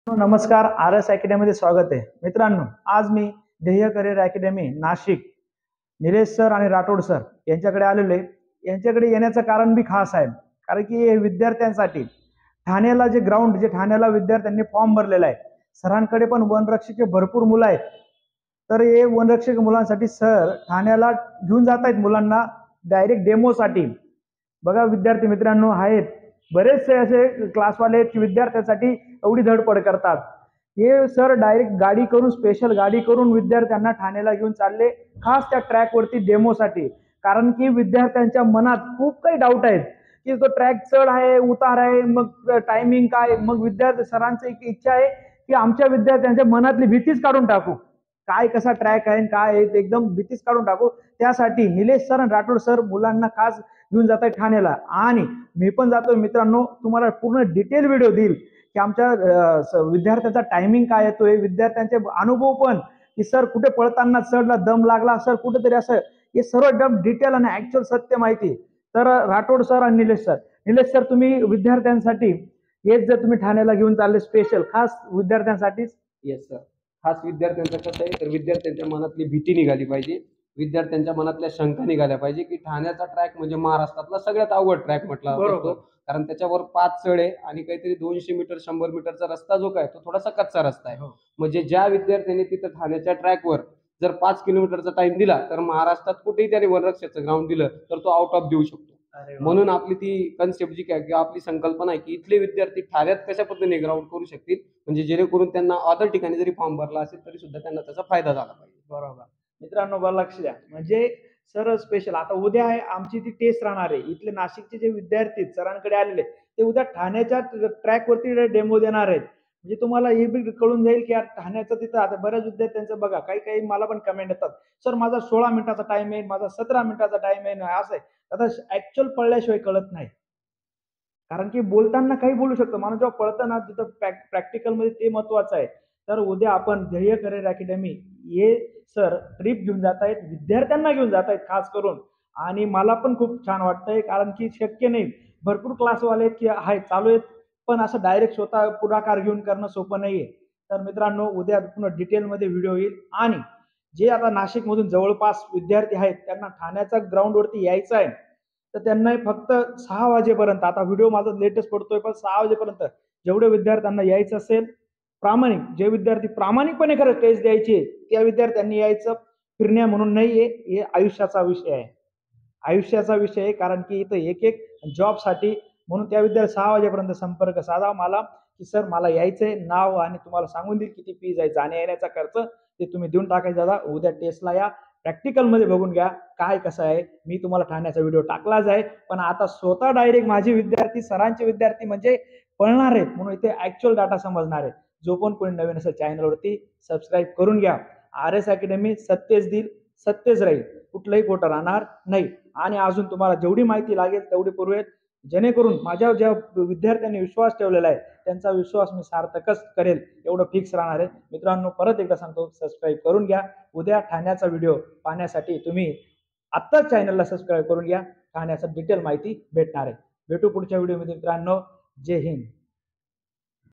नमस्कार, R S अकॅडमीमध्ये स्वागत आहे. मित्रांनो, आज मी Dhyey career academy Nashik Nilesh sir आणि राठोड सर यांच्याकडे आलेलो आहे. यांच्याकडे येण्याचं कारण बी खास आहे, कारण की हे विद्यार्थ्यांसाठी ठाण्याला जे ग्राउंड जे ठाण्याला विद्यार्थ्यांनी फॉर्म भरलेला आहे, सरांकडे पण वनरक्षक भरपूर मुलं आहेत. तर हे वनरक्षक मुलांसाठी सर ठाण्याला घेऊन जात आहेत मुलांना डायरेक्ट डेमोसाठी. बघा विद्यार्थी मित्रांनो, आहेत बरेचसे असे क्लासवाले की विद्यार्थ्यांसाठी एवढी धडपड करतात. हे सर डायरेक्ट गाडी करून, स्पेशल गाडी करून विद्यार्थ्यांना ठाण्याला घेऊन चालले, खास त्या ट्रॅकवरती डेमोसाठी. कारण की विद्यार्थ्यांच्या मनात खूप काही डाऊट आहेत की तो ट्रॅक चढ आहे, उतार आहे, मग टायमिंग काय. मग विद्यार्थी सरांची एक इच्छा आहे की आमच्या विद्यार्थ्यांच्या मनातली भीतीच काढून टाकू. काय कसा ट्रॅक आहे, काय आहे, एकदम भीतीच काढून टाकू. त्यासाठी निलेश सर आणि राठोड सर मुलांना खास घेऊन जात आहे ठाण्याला. आणि मी पण जातो मित्रांनो, तुम्हाला पूर्ण डिटेल व्हिडिओ देईल की आमच्या विद्यार्थ्यांचा टायमिंग काय येतोय, विद्यार्थ्यांचे अनुभव पण, की सर कुठे पळताना चढला, दम लागला सर कुठेतरी, असं हे सर्व एकदम डिटेल आणि ऍक्च्युअल सत्य माहिती. तर राठोड सर आणि निलेश सर तुम्ही विद्यार्थ्यांसाठी हेच जर तुम्ही ठाण्याला घेऊन चालले स्पेशल खास विद्यार्थ्यांसाठीच. येस सर, खास विद्यार्थ्यांचं कसं आहे तर विद्यार्थ्यांच्या मनातली भीती निघाली पाहिजे, विद्यार्थ्यांच्या मनातल्या शंका निघाल्या पाहिजे की ठाण्याचा ट्रॅक म्हणजे महाराष्ट्रातला सगळ्यात अवघड ट्रॅक म्हटला जातो. कारण त्याच्यावर 5 चढ आहे आणि काहीतरी 200 मीटर 100 मीटरचा रस्ता जो काय तो थोडासा कच्चा रस्ता आहे. म्हणजे ज्या विद्यार्थ्यांनी तिथं ठाण्याच्या ट्रॅकवर जर 5 किलोमीटरचा टाइम दिला तर महाराष्ट्रात कुठेही त्याने वनरक्षकाचं ग्राउंड दिलं तर तो आउट ऑफ देऊ शकतो. म्हणून आपली ती कन्सेप्ट जी काय किंवा आपली संकल्पना आहे की इथले विद्यार्थी ठाण्यात कशा पद्धतीने ग्राउंड करू शकतील, म्हणजे जेणेकरून त्यांना अदर ठिकाणी जरी फॉर्म भरला असेल तरी सुद्धा त्यांना त्याचा फायदा झाला पाहिजे. बरोबर मित्रांनो, बरं लक्ष द्या. म्हणजे सर स्पेशल आता उद्या आहे आमची ती टेस्ट राहणार आहे. इथले नाशिकचे जे विद्यार्थी सरांकडे आलेले ते उद्या ठाण्याच्या ट्रॅकवरती डेमो देणार आहेत. म्हणजे तुम्हाला हे बी कळून जाईल की यार ठाण्याचं तिथं आता बऱ्याच विद्यार्थ्यांचं बघा, काही काही मला पण कमेंट येतात, सर माझा 16 मिनिटाचा टाइम आहे, माझा 17 मिनिटाचा टाइम आहे, असं आहे. आता ऍक्च्युअल पळल्याशिवाय कळत नाही. कारण की बोलताना काही बोलू शकतो माणूस, जेव्हा पळताना तिथं प्रॅक्टिकल मध्ये ते महत्वाचं आहे. तर उद्या आपण ध्येय करिअर अकॅडमी हे सर ट्रिप घेऊन जात आहेत, विद्यार्थ्यांना घेऊन जात आहेत खास करून. आणि मला पण खूप छान वाटतंय, कारण की शक्य नाही, भरपूर क्लासवाले आहेत की आहेत चालू आहेत, पण असं डायरेक्ट स्वतः पुढाकार घेऊन करणं सोपं नाहीये. तर मित्रांनो, उद्या पूर्ण डिटेलमध्ये व्हिडिओ येईल. आणि जे आता नाशिकमधून जवळपास विद्यार्थी आहेत त्यांना ठाण्याच्या ग्राउंडवरती यायचं आहे, तर त्यांना फक्त 6 वाजेपर्यंत, आता व्हिडिओ माझा लेटेस्ट पडतोय पण 6 वाजेपर्यंत जेवढे विद्यार्थ्यांना यायचं असेल, प्रामाणिक जे विद्यार्थी प्रामाणिकपणे खरं टेस्ट द्यायची त्या विद्यार्थ्यांनी यायचं. फिरण्या म्हणून नाहीये, हे आयुष्याचा विषय आहे, आयुष्याचा विषय आहे. कारण की इथं एक एक जॉबसाठी, म्हणून त्या विद्यार्थी 6 वाजेपर्यंत संपर्क साधा मला की सर मला यायचंय, नाव आणि तुम्हाला सांगून देईल किती फी जायचं आणि येण्याचा खर्च ते तुम्ही देऊन टाकायचा. दादा उद्या टेस्टला या, प्रॅक्टिकल मध्ये बघून घ्या काय कसं आहे. मी तुम्हाला ठाण्याचा व्हिडिओ टाकलाच आहे, पण आता स्वतः डायरेक्ट माझे विद्यार्थी सरांचे विद्यार्थी म्हणजे पळणार आहेत, म्हणून इथे ऍक्च्युअल डाटा समजणार आहे. जो पण कोणी नवीन असेल चॅनलवरती सबस्क्राईब करून घ्या. आर एस अकॅडमी सत्यच देईल, सत्यच राहील, कुठलंही खोटं राहणार नाही. आणि अजून तुम्हाला जेवढी माहिती लागेल तेवढी पुरवेल, जेणेकरून माझ्या ज्या विद्यार्थ्यांनी विश्वास ठेवलेला आहे त्यांचा विश्वास मी सार्थकच करेल, एवढं फिक्स राहणार आहे. मित्रांनो, परत एकदा सांगतो, सबस्क्राईब करून घ्या. उद्या ठाण्याचा व्हिडिओ पाहण्यासाठी तुम्ही आत्ताच चॅनलला सबस्क्राईब करून घ्या. ठाण्याचं डिटेल माहिती भेटणार आहे. भेटू पुढच्या व्हिडिओमध्ये मित्रांनो. जय हिंद.